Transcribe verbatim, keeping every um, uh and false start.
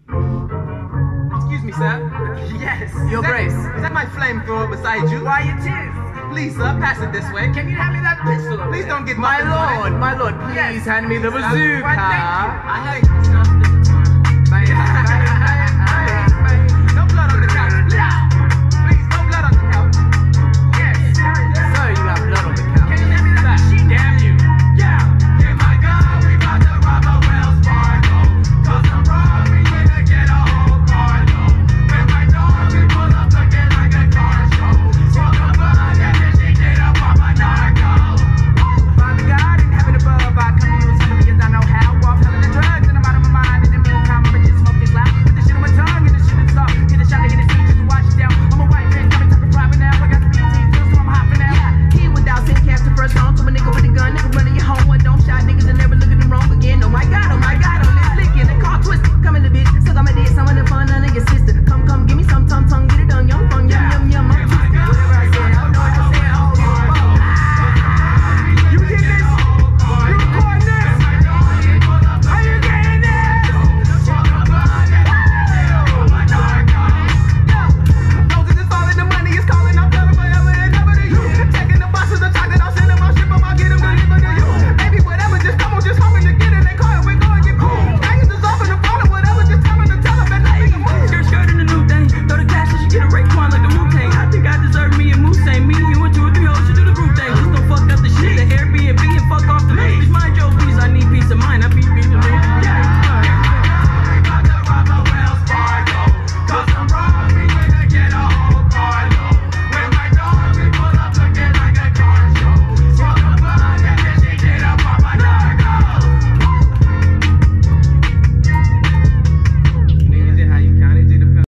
Excuse me, sir. Yes. Your Is that- Grace. Is that my flamethrower beside you? Why, it is. Please, sir, pass it this way. Can you hand me that pistol over Please there? don't get My muffins on it. lord, my lord, please Yes. hand me the Sir, bazooka. why, thank you. I have...